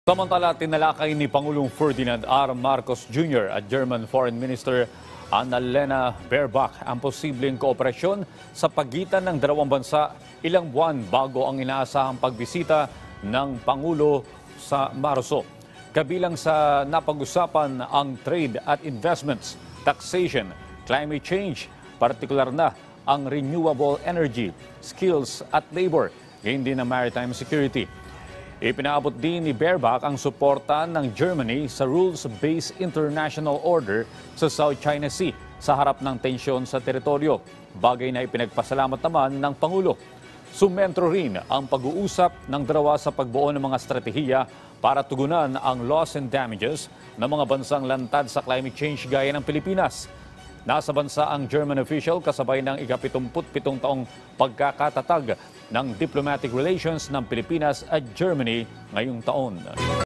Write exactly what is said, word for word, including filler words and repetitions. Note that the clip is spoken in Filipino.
Samantala, tinalakay ni Pangulong Ferdinand R. Marcos Junior at German Foreign Minister Annalena Baerbock ang posibleng kooperasyon sa pagitan ng dalawang bansa ilang buwan bago ang inaasahang pagbisita ng Pangulo sa Marso. Kabilang sa napag-usapan ang trade at investments, taxation, climate change, partikular na ang renewable energy, skills at labor, gayon din ang maritime security. Ipinaabot din ni Baerbock ang suporta ng Germany sa rules-based international order sa South China Sea sa harap ng tensyon sa teritoryo, bagay na ipinagpasalamat naman ng Pangulo. Sumentro rin ang pag-uusap ng dalawa sa pagbuo ng mga estratehiya para tugunan ang loss and damages ng mga bansang lantad sa climate change gaya ng Pilipinas. Nasa bansa ang German official kasabay ng ika-pitungput pitong taong pagkakatatag ng diplomatic relations ng Pilipinas at Germany ngayong taon.